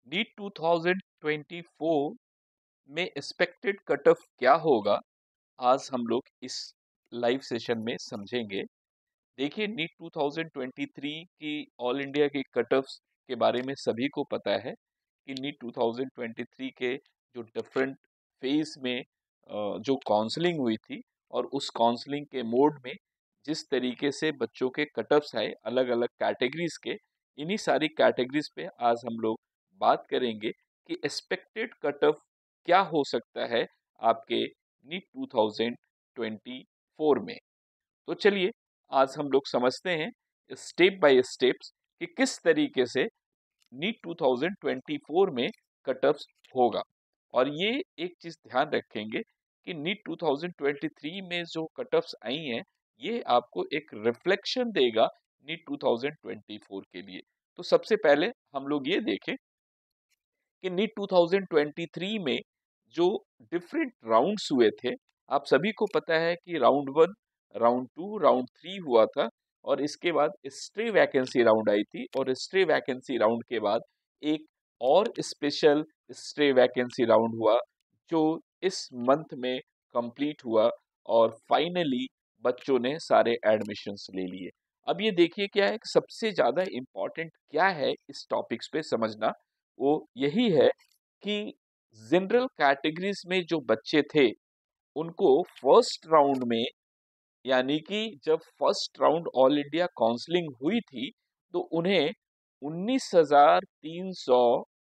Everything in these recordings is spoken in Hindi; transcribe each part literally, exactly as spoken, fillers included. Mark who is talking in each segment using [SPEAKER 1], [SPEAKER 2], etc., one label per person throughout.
[SPEAKER 1] NEET two thousand twenty four में एक्सपेक्टेड कट ऑफ क्या होगा, आज हम लोग इस लाइव सेशन में समझेंगे। देखिए, NEET two thousand twenty three की ऑल इंडिया के कट ऑफ्स के बारे में सभी को पता है कि NEET two thousand twenty three के जो डिफरेंट फेज में अ, जो काउंसलिंग हुई थी और उस काउंसलिंग के मोड में जिस तरीके से बच्चों के कट ऑफ्स आए अलग अलग कैटेगरीज के, इन्हीं सारी कैटेगरीज पे आज हम लोग बात करेंगे कि एक्सपेक्टेड कट ऑफ क्या हो सकता है आपके NEET two thousand twenty four में। तो चलिए, आज हम लोग समझते हैं स्टेप बाय स्टेप्स कि किस तरीके से NEET two thousand twenty four में कट ऑफ्स होगा। और ये एक चीज ध्यान रखेंगे कि NEET two thousand twenty three में जो कट ऑफ्स आई हैं, ये आपको एक रिफ्लेक्शन देगा NEET two thousand twenty four के लिए। तो सबसे पहले हम लोग ये देखें कि NEET two thousand twenty three में जो डिफरेंट राउंड्स हुए थे, आप सभी को पता है कि round one, round two, round three हुआ था और इसके बाद स्ट्रे वैकेंसी राउंड आई थी और स्ट्रे वैकेंसी राउंड के बाद एक और स्पेशल स्ट्रे वैकेंसी राउंड हुआ जो इस मंथ में कंप्लीट हुआ और फाइनली बच्चों ने सारे एडमिशन्स ले लिए। अब ये देखिए क्या है, सबसे ज्यादा इम्पोर्टेंट क्या है इस टॉपिक्स पे समझना, वो यही है कि जनरल कैटेगरीज में जो बच्चे थे उनको फर्स्ट राउंड में, यानी कि जब first round all India counselling हुई थी, तो उन्हें उन्नीस हजार तीन सौ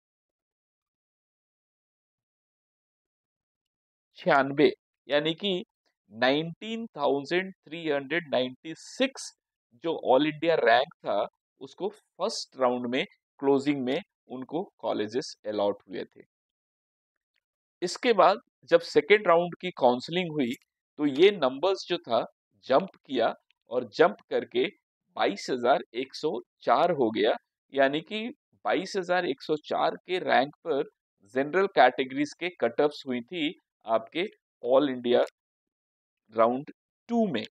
[SPEAKER 1] छियानवे, यानी कि nineteen thousand three hundred ninety six जो ऑल इंडिया रैंक था, उसको फर्स्ट राउंड में क्लोजिंग में उनको कॉलेजेस अलॉट हुए थे। इसके बाद जब सेकेंड राउंड की काउंसलिंग हुई तो ये नंबर्स जो था जंप किया और जंप करके बाईस हजार एक सौ चार हो गया, यानी कि बाईस हजार एक सौ चार के रैंक पर जनरल कैटेगरीज के कट ऑफ्स हुई थी आपके ऑल इंडिया राउंड टू में।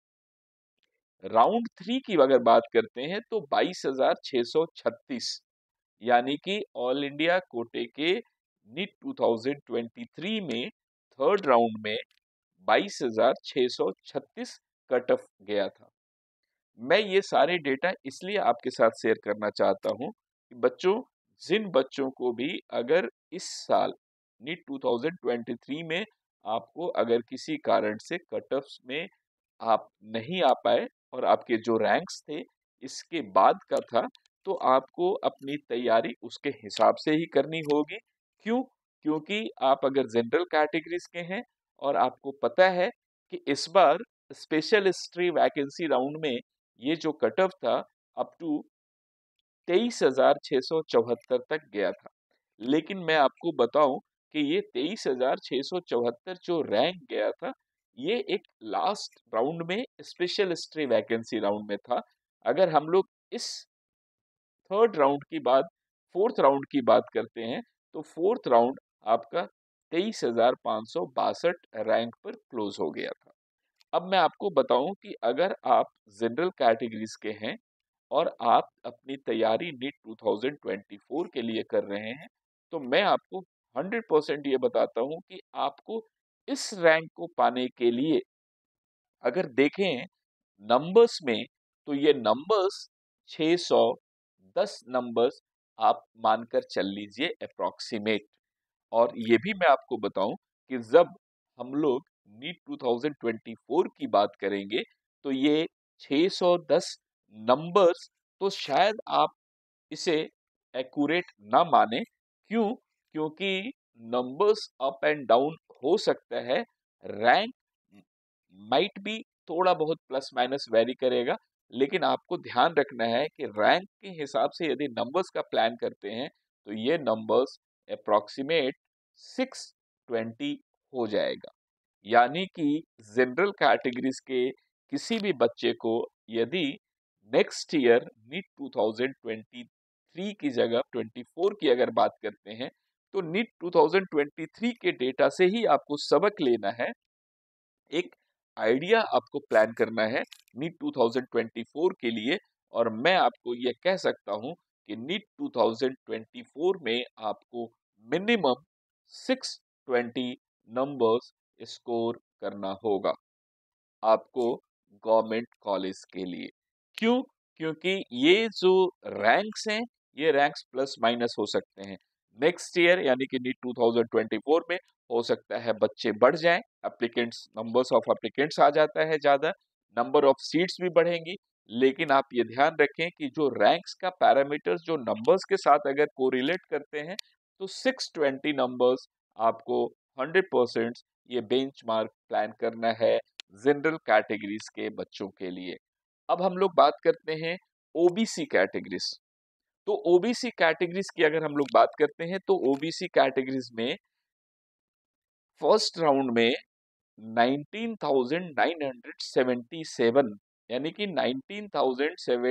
[SPEAKER 1] राउंड थ्री की अगर बात करते हैं तो बाईस हजार छह सौ छत्तीस, यानी कि ऑल इंडिया कोटे के NEET two thousand twenty three में थर्ड राउंड में बाईस हजार छह सौ छत्तीस कट ऑफ गया था। मैं ये सारे डेटा इसलिए आपके साथ शेयर करना चाहता हूं कि बच्चों, जिन बच्चों को भी अगर इस साल NEET two thousand twenty three में आपको अगर किसी कारण से कट ऑफ्स में आप नहीं आ पाए और आपके जो रैंक्स थे इसके बाद का था, तो आपको अपनी तैयारी उसके हिसाब से ही करनी होगी। क्यों? क्योंकि आप अगर जनरल कैटेगरीज के हैं और आपको पता है कि इस बार स्पेशल हिस्ट्री वैकेंसी राउंड में ये जो कट ऑफ था अप टू तेईस हजार छह सौ चौहत्तर तक गया था। लेकिन मैं आपको बताऊं कि ये तेईस हजार छह सौ चौहत्तर जो रैंक गया था, ये एक लास्ट राउंड में स्पेशल हिस्ट्री वैकेंसी राउंड में था। अगर हम लोग इस थर्ड राउंड की बात, फोर्थ राउंड की बात करते हैं, तो फोर्थ राउंड आपका तेईस हजार पाँच सौ बासठ रैंक पर क्लोज हो गया था। अब मैं आपको बताऊं कि अगर आप जनरल कैटेगरीज के हैं और आप अपनी तैयारी NEET two thousand twenty four के लिए कर रहे हैं, तो मैं आपको हंड्रेड परसेंट ये बताता हूं कि आपको इस रैंक को पाने के लिए अगर देखें नंबर्स में, तो ये नंबर्स छह सौ दस नंबर्स आप मानकर चल लीजिए अप्रोक्सीमेट। और ये भी मैं आपको बताऊं कि जब हम लोग NEET two thousand twenty four की बात करेंगे तो ये छह सौ दस नंबर्स तो शायद आप इसे एक्यूरेट ना माने। क्यों? क्योंकि नंबर्स अप एंड डाउन हो सकता है, रैंक माइट बी थोड़ा बहुत प्लस माइनस वेरी करेगा, लेकिन आपको ध्यान रखना है कि रैंक के हिसाब से यदि नंबर्स का प्लान करते हैं तो ये नंबर्स अप्रोक्सीमेट सिक्स ट्वेंटी हो जाएगा। यानी कि जनरल कैटेगरीज के किसी भी बच्चे को यदि next year NEET two thousand twenty three की जगह ट्वेंटी फ़ोर की अगर बात करते हैं, तो NEET two thousand twenty three के डेटा से ही आपको सबक लेना है, एक आइडिया आपको प्लान करना है NEET two thousand twenty four के लिए। और मैं आपको ये कह सकता हूं कि NEET two thousand twenty four में आपको minimum six twenty numbers score करना होगा आपको गवर्नमेंट कॉलेज के लिए। क्यों? क्योंकि ये जो रैंक्स हैं, ये रैंक्स प्लस माइनस हो सकते हैं। नेक्स्ट ईयर यानी कि NEET two thousand twenty four में हो सकता है बच्चे बढ़ जाएं, एप्लीकेंट्स नंबर्स ऑफ एप्लीकेंट्स आ जाता है ज़्यादा, नंबर ऑफ सीट्स भी बढ़ेंगी। लेकिन आप ये ध्यान रखें कि जो रैंक्स का पैरामीटर्स जो नंबर्स के साथ अगर कोरिलेट करते हैं, तो सिक्स ट्वेंटी नंबर्स आपको हंड्रेड परसेंट ये बेंचमार्क प्लान करना है जनरल कैटेगरीज के बच्चों के लिए। अब हम लोग बात करते हैं ओबीसी कैटेगरीज। तो ओबीसी कैटेगरीज की अगर हम लोग बात करते हैं तो ओबीसी कैटेगरीज में फर्स्ट राउंड में nineteen thousand nine hundred seventy seven यानी कि nineteen thousand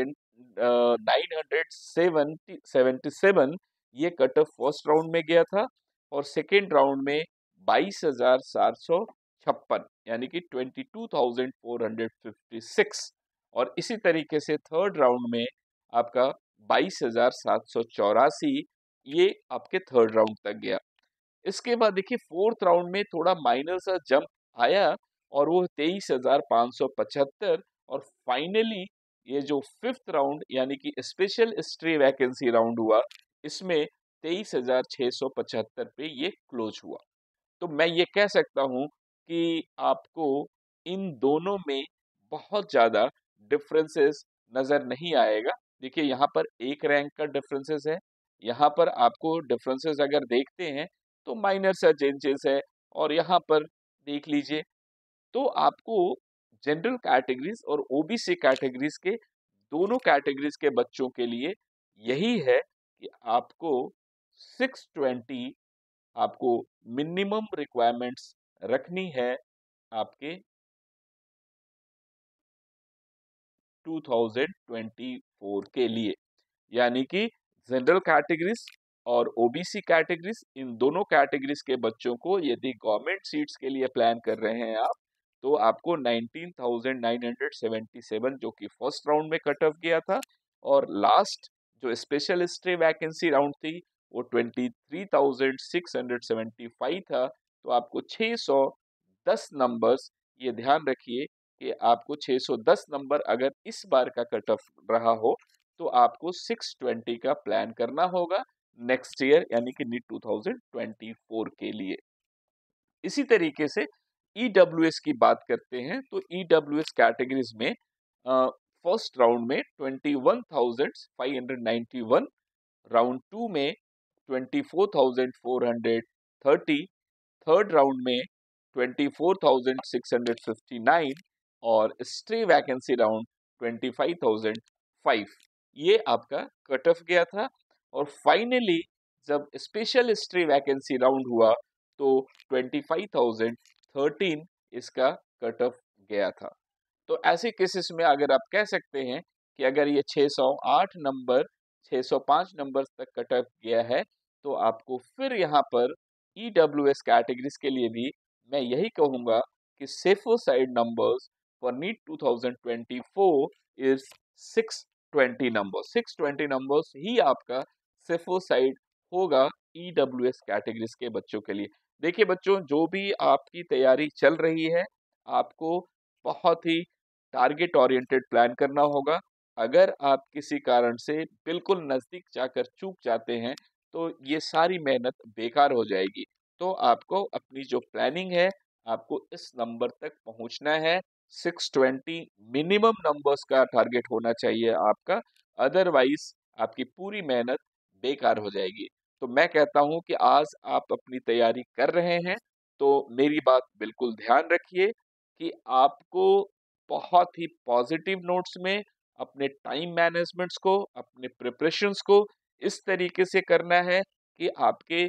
[SPEAKER 1] nine hundred seventy seven ये कट ऑफ फर्स्ट राउंड में गया था और सेकेंड राउंड में बाईस हजार सात सौ छप्पन यानी कि twenty two thousand four hundred fifty six और इसी तरीके से थर्ड राउंड में आपका बाईस हजार सात सौ चौरासी ये आपके थर्ड राउंड तक गया। इसके बाद देखिए फोर्थ राउंड में थोड़ा माइनर सा जंप आया और वो तेईस हजार पाँच सौ पचहत्तर और फाइनली ये जो फिफ्थ राउंड यानी कि स्पेशल हिस्ट्री वैकेंसी राउंड हुआ इसमें तेईस हजार छह सौ पचहत्तर पे ये क्लोज हुआ। तो मैं ये कह सकता हूँ कि आपको इन दोनों में बहुत ज़्यादा डिफरेंसेस नज़र नहीं आएगा। देखिए यहाँ पर एक रैंक का डिफरेंसेस है, यहाँ पर आपको डिफरेंसेस अगर देखते हैं तो माइनर सा चेंजेस है और यहाँ पर देख लीजिए तो आपको जनरल कैटेगरीज और ओबीसी कैटेगरीज के दोनों कैटेगरीज के बच्चों के लिए यही है कि आपको सिक्स ट्वेंटी आपको मिनिमम रिक्वायरमेंट्स रखनी है आपके टू थाउज़ेंड ट्वेंटी फ़ोर के लिए। यानी कि जनरल कैटेगरीज और ओबीसी कैटेगरीज इन दोनों कैटेगरीज के बच्चों को यदि गवर्नमेंट सीट्स के लिए प्लान कर रहे हैं आप तो आपको nineteen thousand nine hundred seventy seven जो कि फर्स्ट राउंड में कट ऑफ गया था और लास्ट जो स्पेशल हिस्ट्री वैकेंसी राउंड थी वो twenty three thousand six hundred seventy five था। तो आपको छह सौ दस नंबर्स ये ध्यान रखिए कि आपको छह सौ दस नंबर अगर इस बार का कट ऑफ रहा हो तो आपको सिक्स ट्वेंटी का प्लान करना होगा नेक्स्ट ईयर यानी कि NEET two thousand twenty four के लिए। इसी तरीके से ईडब्ल्यूएस की बात करते हैं तो ईडब्ल्यूएस कैटेगरीज में फर्स्ट राउंड में twenty one thousand five hundred ninety one, round two में twenty four thousand four hundred thirty, third round में twenty four thousand six hundred fifty nine और stray vacancy round twenty five thousand five ये आपका कट ऑफ गया था। और फाइनली जब स्पेशल हिस्ट्री वैकेंसी राउंड हुआ तो ट्वेंटी फ़ाइव थाउज़ेंड थर्टीन इसका कट ऑफ गया था। तो ऐसे केसेस में अगर आप कह सकते हैं कि अगर ये छह सौ आठ नंबर छह सौ पाँच नंबर तक कट ऑफ गया है तो आपको फिर यहाँ पर ईडब्ल्यूएस कैटेगरीज के लिए भी मैं यही कहूँगा कि safer side numbers for NEET two thousand twenty four is six twenty number six twenty numbers ही आपका सेफर साइड होगा ईडब्ल्यूएस कैटेगरीज के बच्चों के लिए। देखिए बच्चों जो भी आपकी तैयारी चल रही है आपको बहुत ही टारगेट ओरिएंटेड प्लान करना होगा। अगर आप किसी कारण से बिल्कुल नजदीक जाकर चूक जाते हैं तो ये सारी मेहनत बेकार हो जाएगी। तो आपको अपनी जो प्लानिंग है आपको इस नंबर तक पहुंचना है। सिक्स ट्वेंटी मिनिमम नंबर्स का टारगेट होना चाहिए आपका, अदरवाइज आपकी पूरी मेहनत बेकार हो जाएगी। तो मैं कहता हूं कि आज आप अपनी तैयारी कर रहे हैं तो मेरी बात बिल्कुल ध्यान रखिए कि आपको बहुत ही पॉजिटिव नोट्स में अपने टाइम मैनेजमेंट्स को अपने प्रिपरेशंस को इस तरीके से करना है कि आपके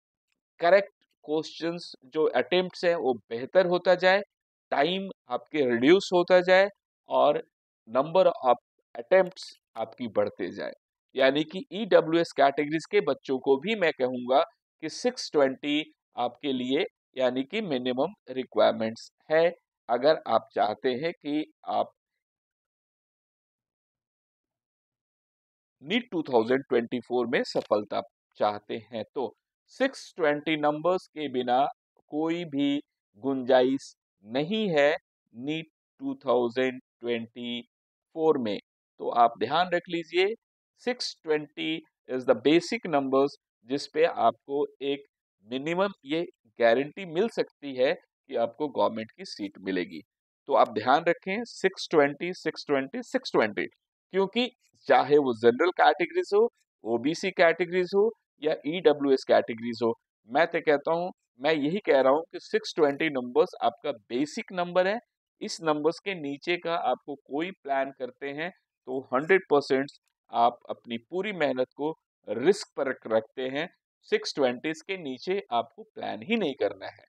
[SPEAKER 1] करेक्ट क्वेश्चंस जो अटेम्प्ट्स हैं वो बेहतर होता जाए, टाइम आपके रिड्यूस होता जाए और नंबर ऑफ अटेम्प्ट्स आपकी बढ़ते जाए। यानी कि ईडब्ल्यूएस कैटेगरीज के बच्चों को भी मैं कहूँगा कि सिक्स ट्वेंटी आपके लिए यानी कि मिनिमम रिक्वायरमेंट्स है अगर आप चाहते हैं कि आप NEET two thousand twenty four में सफलता चाहते हैं तो सिक्स ट्वेंटी नंबर्स के बिना कोई भी गुंजाइश नहीं है NEET two thousand twenty four में। तो आप ध्यान रख लीजिए, six twenty is the basic numbers जिस पे आपको एक मिनिमम ये गारंटी मिल सकती है कि आपको गवर्नमेंट की सीट मिलेगी। तो आप ध्यान रखें, six twenty six twenty six twenty, क्योंकि चाहे वो जनरल कैटेगरीज हो, ओबीसी कैटेगरीज हो या ईडब्ल्यूएस कैटेगरीज हो, मैं तो कहता हूं, मैं यही कह रहा हूं कि सिक्स ट्वेंटी नंबर्स आपका बेसिक नंबर है। इस नंबर्स के नीचे का आपको कोई प्लान करते हैं तो हंड्रेड परसेंट आप अपनी पूरी मेहनत को रिस्क पर रख रखते हैं। सिक्स ट्वेंटी के नीचे आपको प्लान ही नहीं करना है।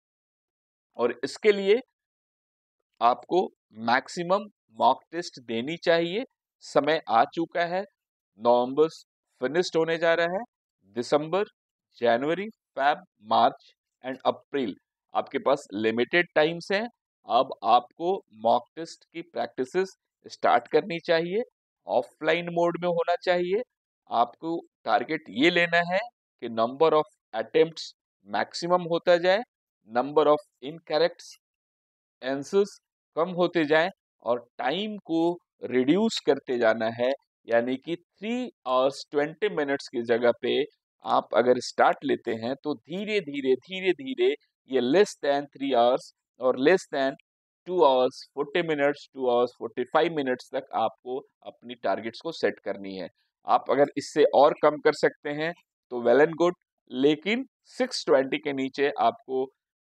[SPEAKER 1] और इसके लिए आपको मैक्सिमम मॉक टेस्ट देनी चाहिए। समय आ चुका है, नवंबर फिनिश्ड होने जा रहा है, दिसंबर, जनवरी, फेब, मार्च एंड अप्रैल आपके पास लिमिटेड टाइम्स हैं। अब आपको मॉक टेस्ट की प्रैक्टिसेस स्टार्ट करनी चाहिए, ऑफलाइन मोड में होना चाहिए। आपको टारगेट ये लेना है कि नंबर ऑफ अटेम्प्ट्स मैक्सिमम होता जाए, नंबर ऑफ इनकरेक्ट आंसर्स कम होते जाएं और टाइम को रिड्यूस करते जाना है। यानी कि थ्री आवर्स ट्वेंटी मिनट्स की जगह पे आप अगर स्टार्ट लेते हैं तो धीरे धीरे धीरे धीरे ये लेस देन थ्री आवर्स और less than two hours forty minutes two hours forty five minutes तक आपको अपनी टारगेट्स को सेट करनी है। आप अगर इससे और कम कर सकते हैं तो वेल एंड गुड, लेकिन सिक्स ट्वेंटी के नीचे आपको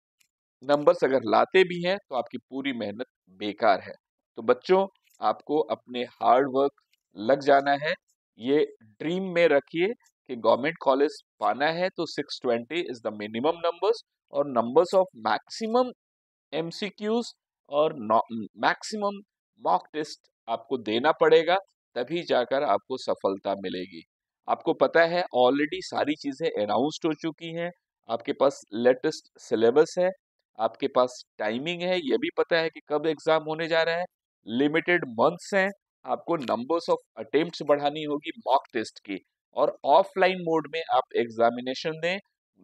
[SPEAKER 1] नंबर्स अगर लाते भी हैं तो आपकी पूरी मेहनत बेकार है। तो बच्चों, आपको अपने हार्ड वर्क लग जाना है। ये ड्रीम में रखिए कि गवर्नमेंट कॉलेज पाना है तो six twenty is the minimum numbers, और नंबर्स ऑफ मैक्सिमम एमसीक्यूज और मैक्सिमम मॉक टेस्ट आपको देना पड़ेगा, तभी जाकर आपको सफलता मिलेगी। आपको पता है ऑलरेडी सारी चीजें अनाउंस्ड हो चुकी हैं, आपके पास लेटेस्ट सिलेबस है, आपके पास टाइमिंग है, ये भी पता है कि कब एग्जाम होने जा रहा है, लिमिटेड मंथ्स हैं। आपको नंबर्स ऑफ अटेम्प्ट्स बढ़ानी होगी मॉक टेस्ट की, और ऑफलाइन मोड में आप एग्जामिनेशन दें,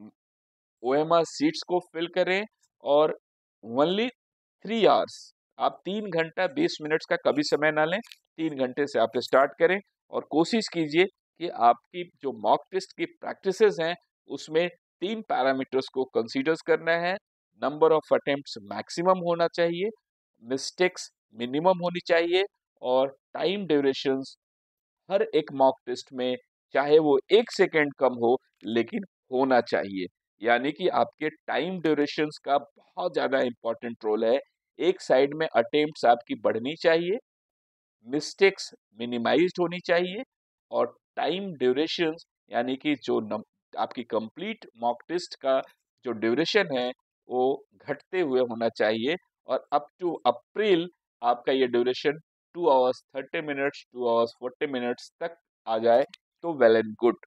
[SPEAKER 1] ओएमआर सीट्स को फिल करें, और ओनली थ्री आवर्स, आप तीन घंटा बीस मिनट्स का कभी समय ना लें, तीन घंटे से आप स्टार्ट करें और कोशिश कीजिए कि आपकी जो मॉक टेस्ट की प्रैक्टिसेस हैं उसमें तीन पैरामीटर्स को कंसीडर करना है। नंबर ऑफ अटेम्प्ट्स मैक्सिमम होना चाहिए, मिस्टेक्स मिनिमम होनी चाहिए, और टाइम ड्यूरेशंस हर एक मॉक टेस्ट में चाहे वो एक सेकेंड कम हो लेकिन होना चाहिए। यानी कि आपके टाइम ड्यूरेशंस का बहुत ज्यादा इंपॉर्टेंट रोल है। एक साइड में अटेम्प्ट्स आपकी बढ़नी चाहिए, मिस्टेक्स मिनिमाइज्ड होनी चाहिए, और टाइम ड्यूरेशंस यानी कि जो नम, आपकी कंप्लीट मॉक टेस्ट का जो ड्यूरेशन है वो घटते हुए होना चाहिए, और अप टू अप्रैल आपका ये duration two hours thirty minutes two hours forty minutes तक आ जाए तो वेल एंड गुड।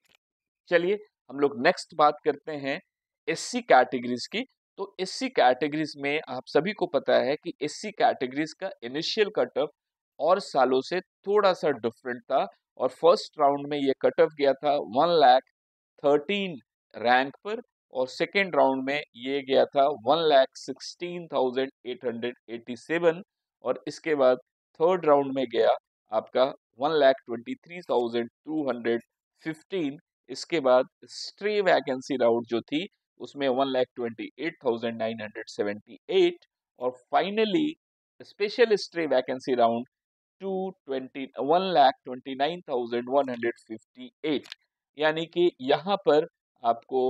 [SPEAKER 1] चलिए हम लोग नेक्स्ट बात करते हैं एससी कैटेगरीज की। तो एससी कैटेगरीज में आप सभी को पता है कि एससी कैटेगरीज का इनिशियल कट ऑफ और सालों से थोड़ा सा डिफरेंट था, और फर्स्ट राउंड में ये कट ऑफ गया था वन लाख थर्टीन रैंक पर, और सेकेंड राउंड में ये गया था one lakh sixteen thousand eight hundred eighty seven, और इसके बाद थर्ड राउंड में गया आपका one lakh twenty three thousand two hundred fifteen. इसके बाद स्ट्रे वैकेंसी राउंड जो थी उसमें one lakh twenty eight thousand nine hundred seventy eight, और finally special stray vacancy round two twenty one lakh twenty nine thousand one hundred fifty eight. यानी कि यहाँ पर आपको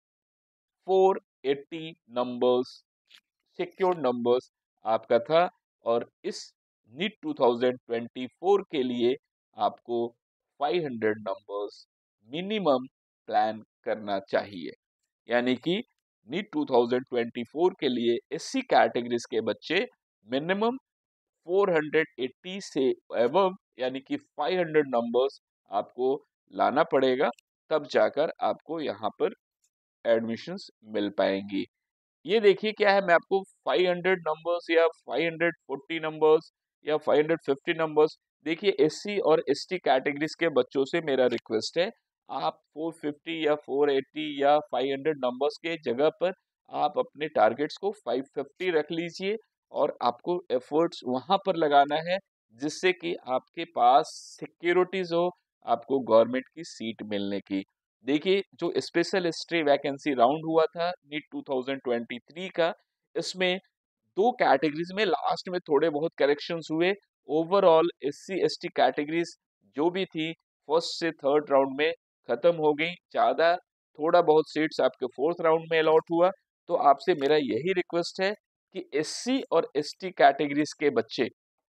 [SPEAKER 1] four eighty numbers secure numbers आपका था, और इस NEET two thousand twenty four के लिए आपको five hundred numbers minimum plan करना चाहिए। यानी कि NEET two thousand twenty four के लिए एससी कैटेगरीज के बच्चे मिनिमम फोर एटी से एबव यानी कि फाइव हंड्रेड नंबर्स आपको लाना पड़ेगा, तब जाकर आपको यहाँ पर एडमिशंस मिल पाएंगी। ये देखिए क्या है, मैं आपको फाइव हंड्रेड नंबर्स या फाइव हंड्रेड फोर्टी नंबर्स या फाइव हंड्रेड फिफ्टी नंबर्स देखिए एससी और एसटी कैटेगरीज के बच्चों से मेरा रिक्वेस्ट है, आप फोर फिफ्टी या फोर एटी या फाइव हंड्रेड नंबर्स के जगह पर आप अपने टारगेट्स को फाइव फिफ्टी रख लीजिए और आपको एफर्ट्स वहां पर लगाना है जिससे कि आपके पास सिक्योरिटीज हो आपको गवर्नमेंट की सीट मिलने की। देखिए जो स्पेशल हिस्ट्री वैकेंसी राउंड हुआ था NEET two thousand twenty three का, इसमें दो कैटेगरीज में लास्ट में थोड़े बहुत करेक्शंस हुए। ओवरऑल एससी एसटी कैटेगरीज जो भी थी फर्स्ट से थर्ड राउंड में खत्म हो गई, ज्यादा थोड़ा बहुत सीट्स आपके फोर्थ राउंड में अलॉट हुआ। तो आपसे मेरा यही रिक्वेस्ट है कि एससी और एसटी कैटेगरीज के बच्चे,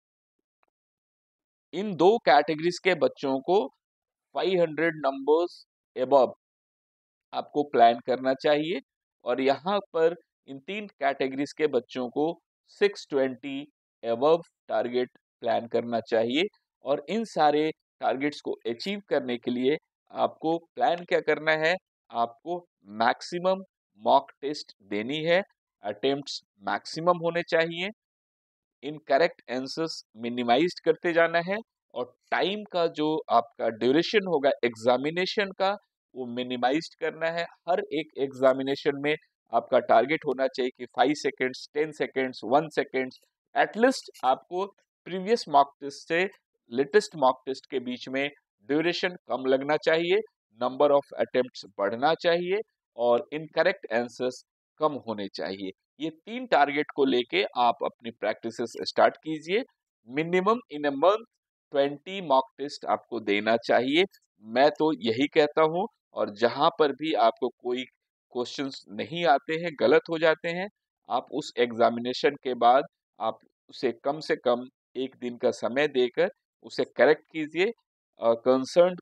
[SPEAKER 1] इन दो कैटेगरीज के बच्चों को फाइव हंड्रेड नंबर्स एबव आपको प्लान करना चाहिए और यहाँ पर इन तीन कैटेगरीज के बच्चों को six twenty above target plan करना चाहिए। और इन सारे टारगेट्स को अचीव करने के लिए आपको प्लान क्या करना है, आपको मैक्सिमम मॉक टेस्ट देनी है, अटेम्प्ट्स मैक्सिमम होने चाहिए, इनकरेक्ट आंसर्स मिनिमाइज करते जाना है और टाइम का जो आपका ड्यूरेशन होगा एग्जामिनेशन का वो मिनिमाइज करना है। हर एक एग्जामिनेशन में आपका टारगेट होना चाहिए कि five seconds, ten seconds, one seconds, at least आपको प्रीवियस मॉक टेस्ट से लेटेस्ट मॉक टेस्ट के बीच में ड्यूरेशन कम लगना चाहिए, नंबर ऑफ अटेम्प्ट्स बढ़ना चाहिए और इनकरेक्ट आंसर्स कम होने चाहिए। ये तीन टारगेट को लेके आप अपनी प्रैक्टिसेस स्टार्ट कीजिए। Minimum in a month twenty mock test आपको देना चाहिए, मैं तो यही कहता हूं। और जहां पर भी आपको कोई क्वेश्चंस नहीं आते हैं, गलत हो जाते हैं, आप उस एग्जामिनेशन के बाद आप उसे कम से कम एक दिन का समय देकर उसे करेक्ट कीजिए। कंसर्न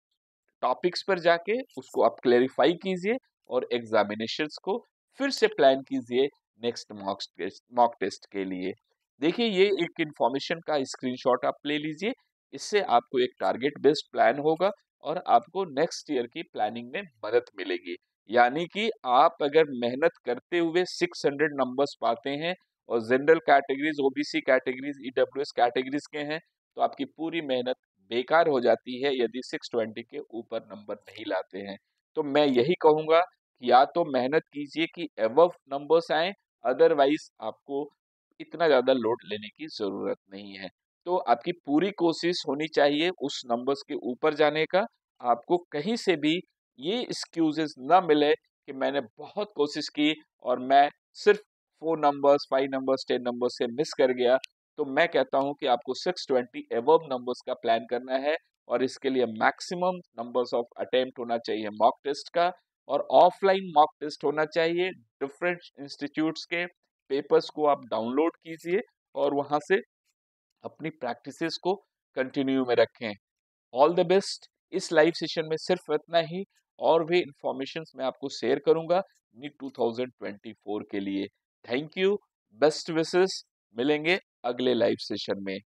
[SPEAKER 1] टॉपिक्स पर जाके उसको आप क्लेरिफाई कीजिए और एग्जामिनेशंस को फिर से प्लान कीजिए next mock test mock test के लिए। देखिए ये एक इंफॉर्मेशन का स्क्रीनशॉट आप ले लीजिए, इससे आपको एक टारगेट बेस्ड प्लान होगा और आपको नेक्स्ट ईयर की प्लानिंग में मदद मिलेगी। यानी कि आप अगर मेहनत करते हुए सिक्स हंड्रेड नंबर्स पाते हैं और general categories, OBC categories, EWS categories के हैं तो आपकी पूरी मेहनत बेकार हो जाती है यदि सिक्स ट्वेंटी के ऊपर नंबर नहीं लाते हैं। तो मैं यही कहूंगा कि या तो मेहनत कीजिए कि एबव नंबर्स आए, अदरवाइज आपको इतना ज्यादा लोड लेने की जरूरत नहीं है। तो आपकी पूरी कोशिश होनी चाहिए उस नंबर्स के ऊपर जाने का। आपको कहीं से भी ये एक्सक्यूजेस ना मिले कि मैंने बहुत कोशिश की और मैं सिर्फ four numbers, five numbers, ten numbers से मिस कर गया। तो मैं कहता हूं कि आपको सिक्स ट्वेंटी एबव नंबर्स का प्लान करना है और इसके लिए मैक्सिमम नंबर्स ऑफ अटेम्प्ट होना चाहिए मॉक टेस्ट का और ऑफलाइन मॉक टेस्ट होना चाहिए। डिफरेंट इंस्टीट्यूट्स के पेपर्स को आप डाउनलोड कीजिए और वहां से अपनी प्रैक्टिसेस को कंटिन्यू में रखें। All the best. इस लाइव सेशन में सिर्फ इतना ही, और भी इंफॉर्मेशन मैं आपको शेयर करूंगा NEET two thousand twenty four के लिए। थैंक यू, बेस्ट विशेस, मिलेंगे अगले लाइव सेशन में।